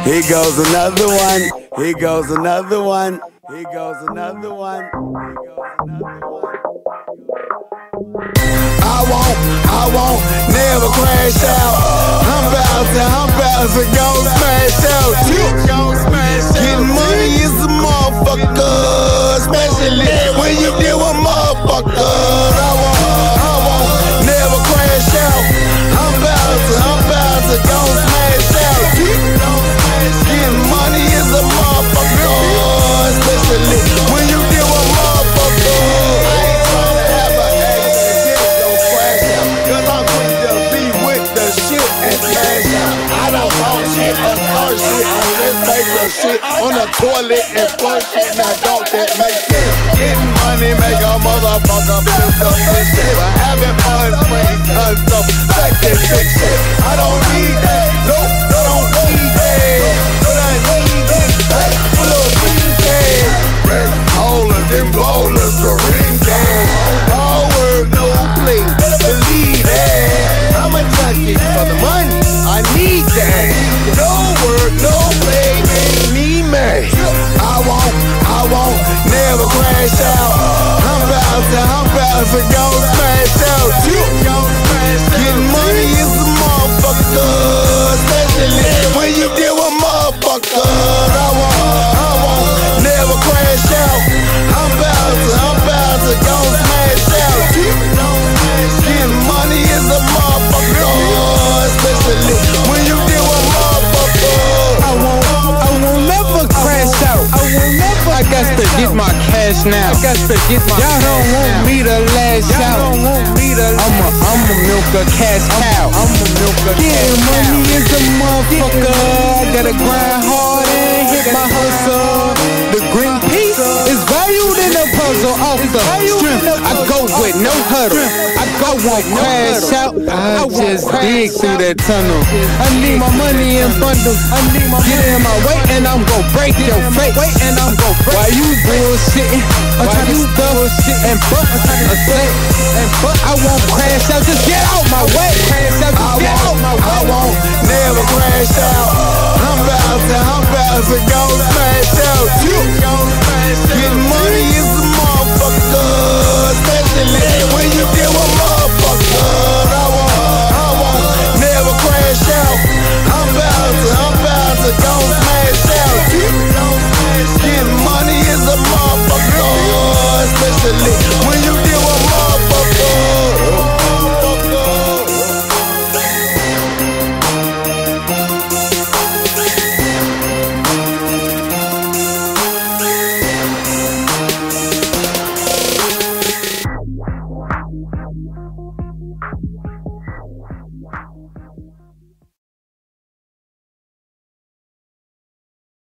Here goes another one. Here goes another one. Here goes another one. I won't never crash out. I'm about to go smash out. Getting money is a motherfucker, especially when you deal with motherfuckers. I won't never crash out. I'm about to go smash out. Getting money is a motherfucker, especially when you deal with motherfuckers. I ain't trying to have an accident, don't crash out, 'cause I'm quick to be with the shit and smash out. I don't want shit or start shit on this paper shit on the toilet and flush shit. Now don't that make sense? Getting money make a motherfucker feel so good shit, but having fun brings tons of second shit. I don't need that, nope, don't need that, but I need this back full of green cash. Red rollers and bowlers for ring cash. All work, no play, believe that. I'm a junkie for the money, I need that. No work, no play, make me mad. I won't never crash out. I'm about to go smash out. Getting money is a motherfucker, especially when you deal with motherfuckers. I won't never crash out. I'm about to go smash out. Getting money is a motherfucker, especially when you deal with motherfuckers. I won't never crash out. I got to get my cash now. Y'all don't want me to lash out. I'ma milk a cash cow. Getting money is a motherfucker. I gotta grind hard and hit my hustle. The green piece is valued in the puzzle. Off the strip, I go with no huddle. I won't crash out. I just dig through that tunnel. I need my money in bundles. Get in my way and I'm gon' break your face. Why you bullshitting? Why you bullshitting? But I won't crash out. Just get out my way. I won't never crash out. I'm about to go smash out. Getting money is a motherfucker, especially when you deal with